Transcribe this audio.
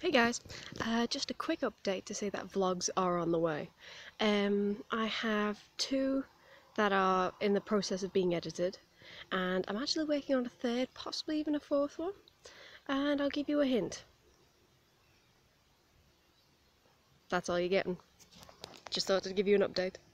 Hey guys, just a quick update to say that vlogs are on the way. I have two that are in the process of being edited, and I'm actually working on a third, possibly even a fourth one, and I'll give you a hint. That's all you're getting. Just thought I'd give you an update.